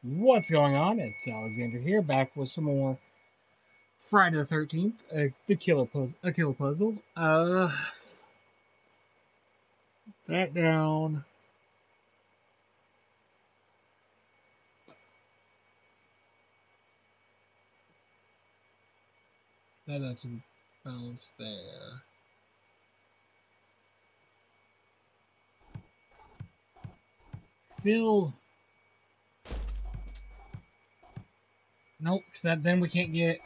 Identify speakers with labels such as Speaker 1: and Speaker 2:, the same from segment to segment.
Speaker 1: What's going on? It's Alexander here, back with some more Friday the 13th, a killer puzzle. That down. That actually bounced there. Fill. Nope, then we can't get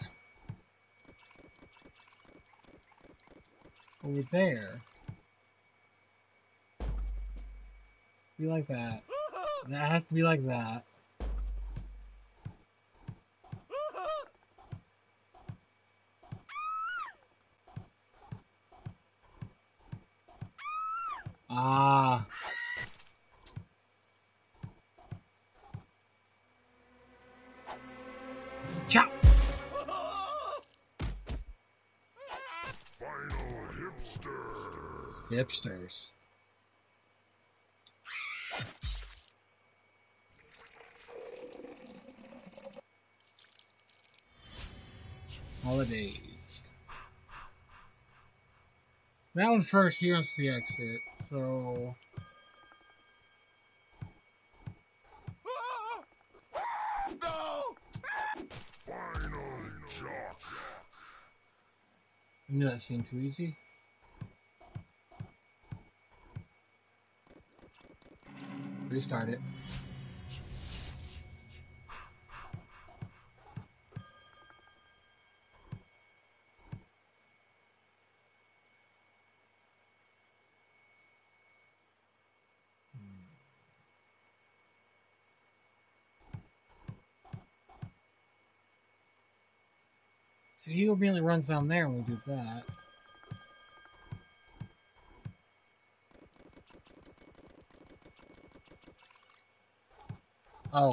Speaker 1: over there. Be like that. That has to be like that. Ah. Chop!
Speaker 2: Final hipster.
Speaker 1: Hipsters. Holidays. That one first, he wants the exit, so...
Speaker 2: No! Final jock.
Speaker 1: I knew that seemed too easy. Restart it. So he immediately runs down there when we do that. Oh.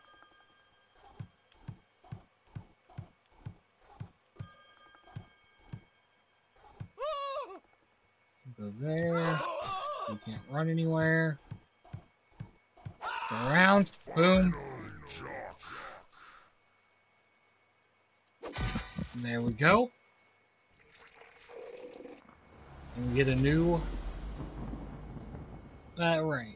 Speaker 1: Go there. You can't run anywhere. Go around. Boom. And there we go. And we get a new rank.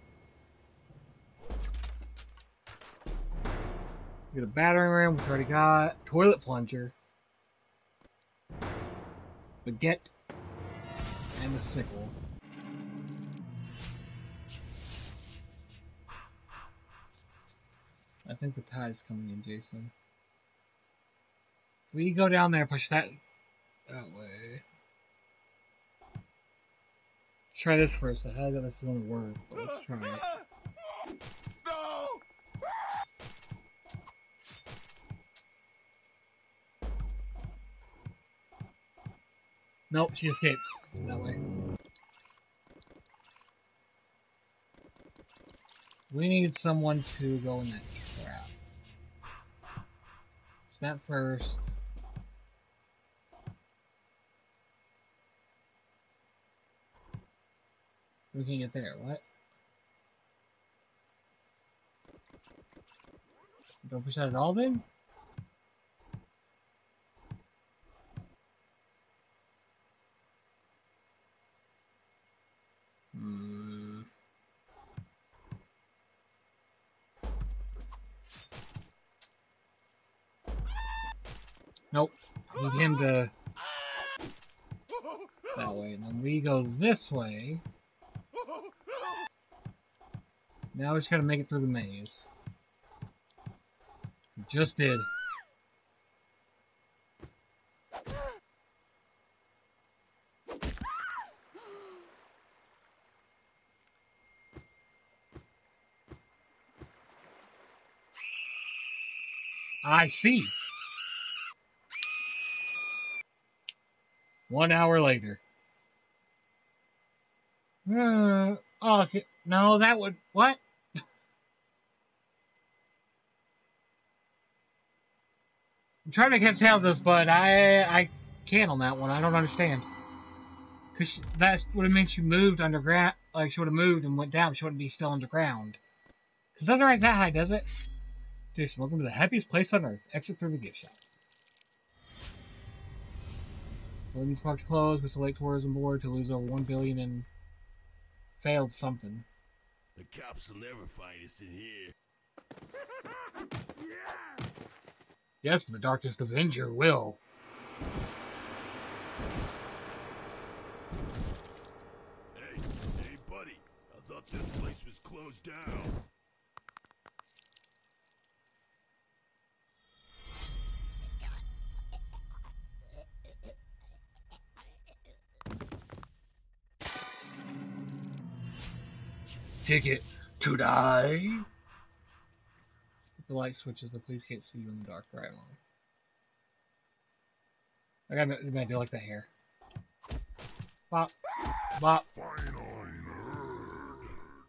Speaker 1: We get a battering ram, which we already got. Toilet plunger. Baguette. And a sickle. I think the tide's coming in, Jason. We go down there and push that way. Let's try this first. I had this won't work, but let's try it.
Speaker 2: No!
Speaker 1: Nope, she escapes that way. We need someone to go in that trap. So that first. We can get there. What? Don't push that at all then? Nope. I need him to... that way. And then we go this way. Now we just gotta make it through the maze. We just did. I see. 1 hour later. Okay. No, that would... What? I'm trying to catch out of this, but I can't on that one. I don't understand. Because that would have meant she moved underground. Like, she would have moved and went down. She wouldn't be still underground. Because it doesn't rise that high, does it? Jason, welcome to the happiest place on earth. Exit through the gift shop. We're need to park to close. Mr. Lake Tourism Board to lose over $1 billion in failed something.
Speaker 2: The cops will never find us in here.
Speaker 1: Yes, but the Darkest Avenger will.
Speaker 2: Hey, buddy. I thought this place was closed down.
Speaker 1: Ticket to die. Hit the light switches, the police can't see you in the dark. Right on. I gotta do like the hair. Bop. Bop.
Speaker 2: Final nerd.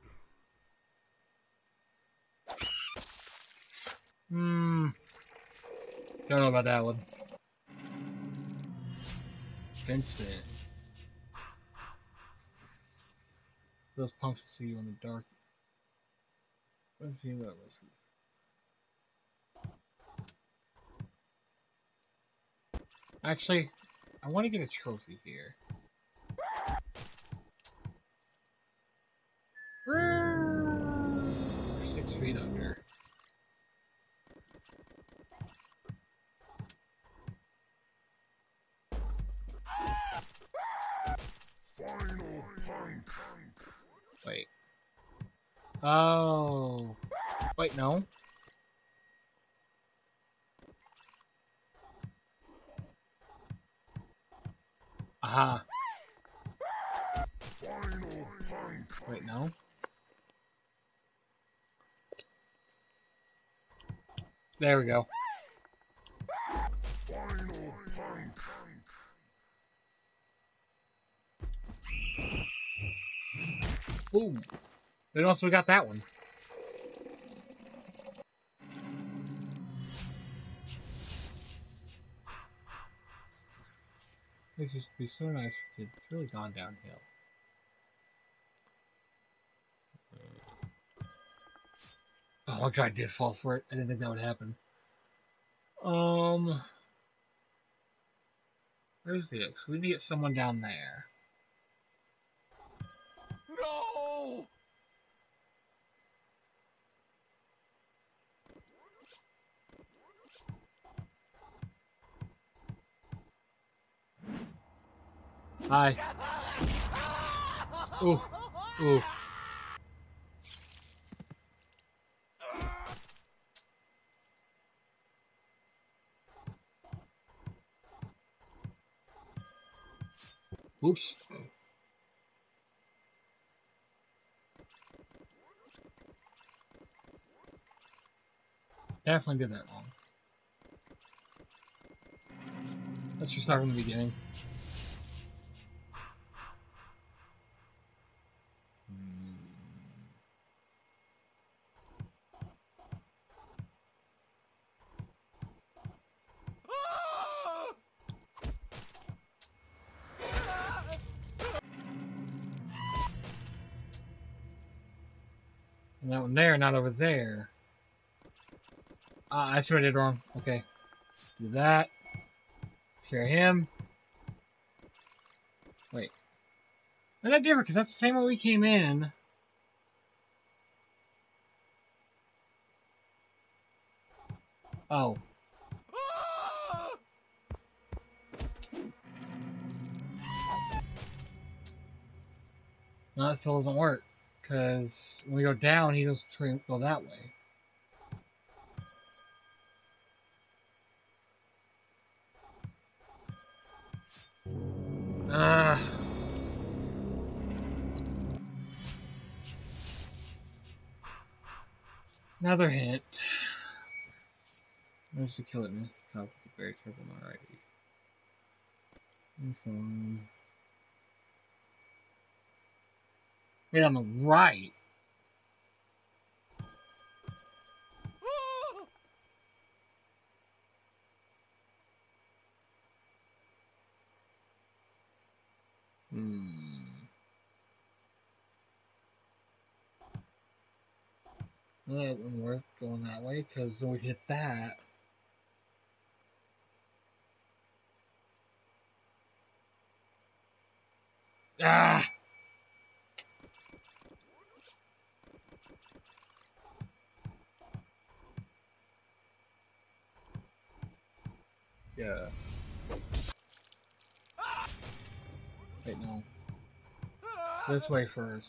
Speaker 1: Don't know about that one. Spin. Those punks will see you in the dark. Let's see what was. Actually, I want to get a trophy here. 6 feet under.
Speaker 2: Final punk.
Speaker 1: Wait. Oh. Wait, no. Aha.
Speaker 2: Final punk.
Speaker 1: Wait, no. There we go.
Speaker 2: Final punk.
Speaker 1: Boom. Then also we got that one. This used to be so nice for kids. It's really gone downhill. Oh, I did fall for it. I didn't think that would happen. Where's the X? We need to get someone down there.
Speaker 2: No!
Speaker 1: Hi. Ooh. Ooh. Oops. Definitely did that wrong. Let's just start from the beginning. And that one there, not over there. I see what I did wrong. Okay. Do that. Scare him. Wait. Is that different? Because that's the same way we came in. Oh. No, that still doesn't work. Because when we go down, he doesn't go that way. Another hint. Managed to kill it, missed the cup with a very triple already. Wait, on the right. Well, that wouldn't work going that way because then we hit that. Ah! Yeah. Wait, no. This way first.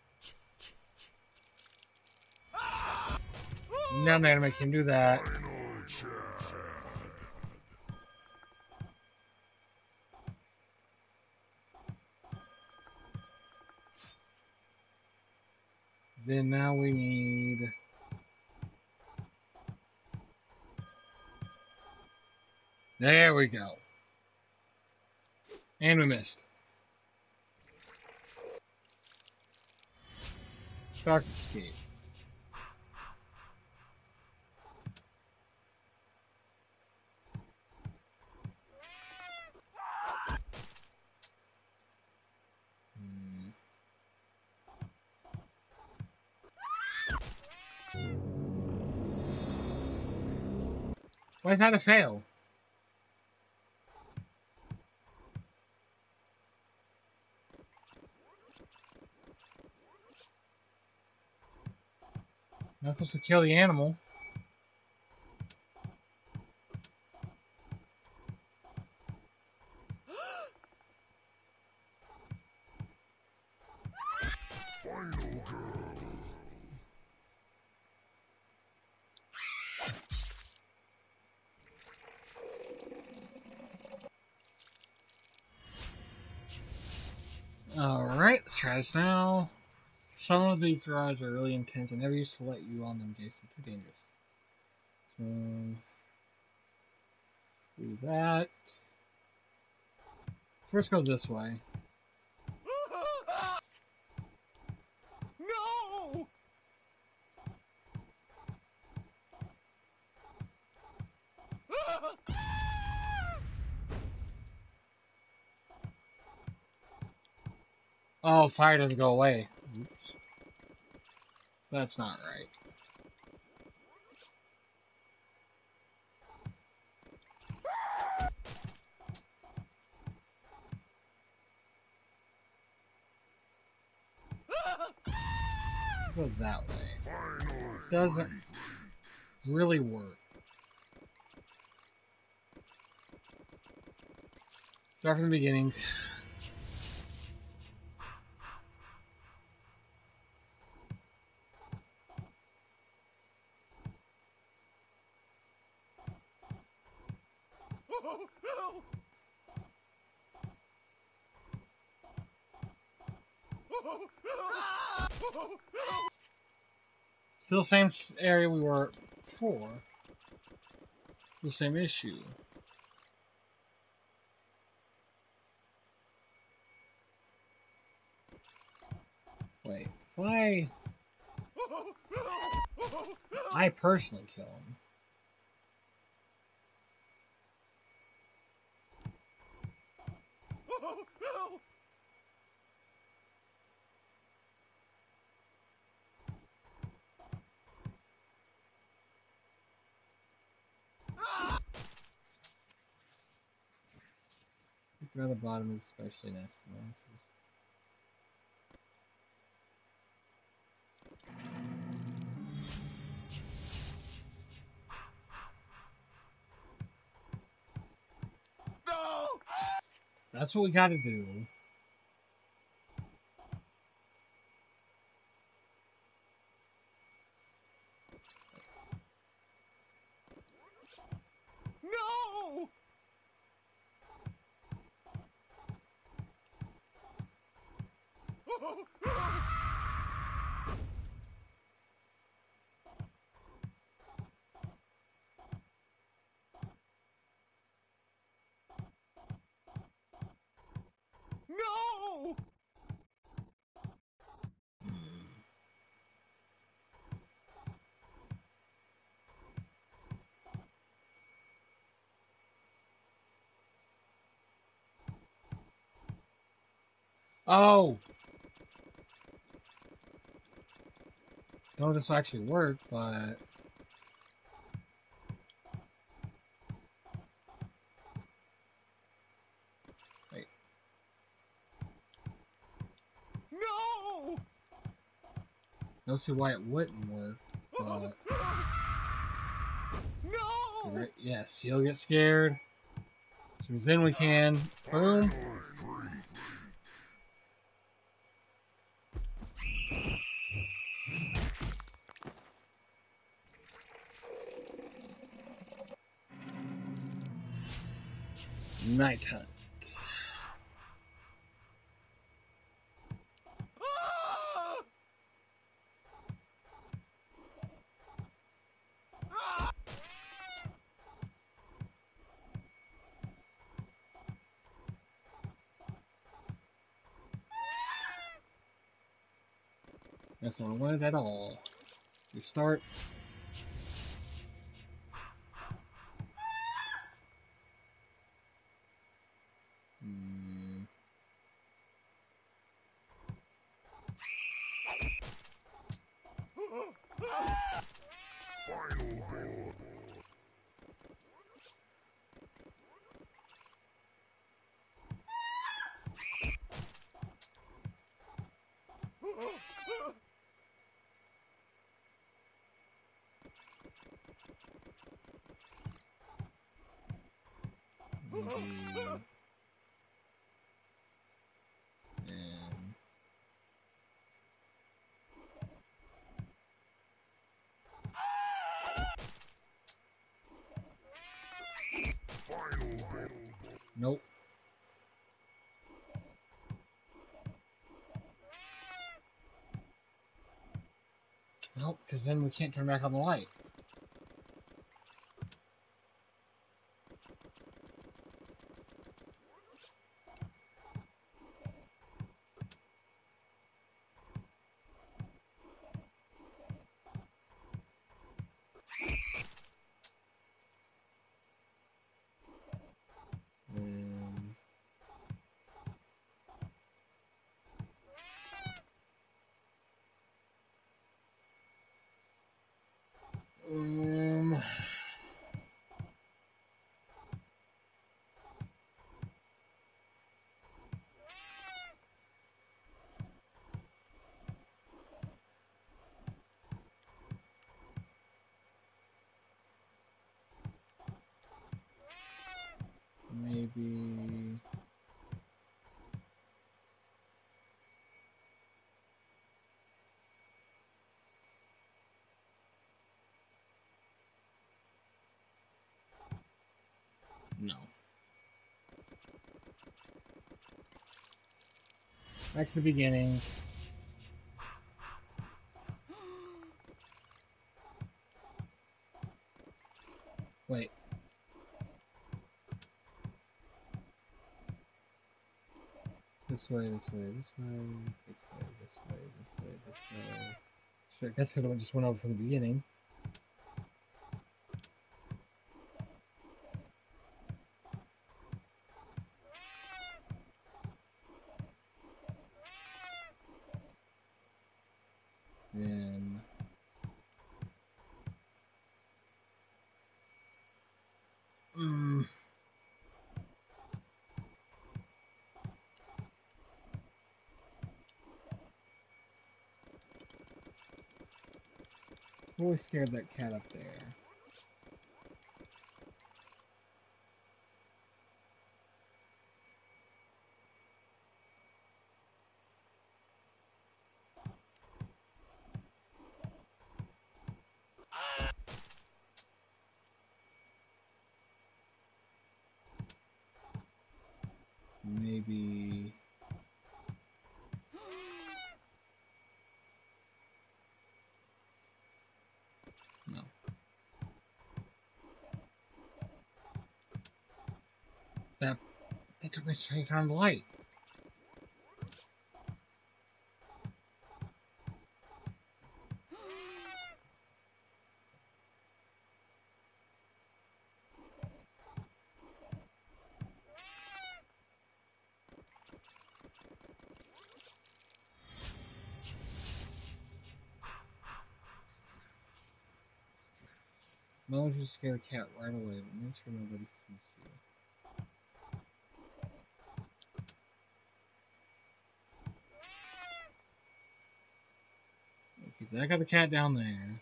Speaker 1: Now I'm not gonna make him do that. Then now we need... There we go. And we missed. Dark escape. Why is that a fail? Not supposed to kill the animal.
Speaker 2: Final girl.
Speaker 1: Alright, let's try this now. Some of these rides are really intense. I never used to let you on them, Jason. Too dangerous. So, do that. First go this way.
Speaker 2: No!
Speaker 1: Oh, fire doesn't go away. Oops. That's not right. Go that way. Doesn't really work. Start from the beginning. Still the same area we were before. The same issue. Wait, why? I personally kill him. Around the bottom is especially next to me.
Speaker 2: No!
Speaker 1: That's what we gotta do.
Speaker 2: No! No!
Speaker 1: Oh! I don't know if this will actually work, but... Wait.
Speaker 2: No!
Speaker 1: I don't see why it wouldn't work, but...
Speaker 2: No!
Speaker 1: Right, yes, he'll get scared. So then we can... Boom. Night hunt. That's not what I wanted at all. We start.
Speaker 2: Final board.
Speaker 1: And
Speaker 2: Final board.
Speaker 1: nope. Nope, because then we can't turn back on the light. Um, maybe... No. Back to the beginning. Wait. This way, this way, this way, this way, this way, this way, this way. Sure, I guess I could have just went over from the beginning. Then... Really scared that cat up there. Maybe... No. That took me straight on the light. No, just scare the cat right away, but make sure nobody sees you. Okay, I got the cat down there.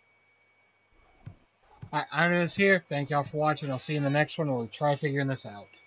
Speaker 1: Alright, I'm here. Thank y'all for watching. I'll see you in the next one. We'll try figuring this out.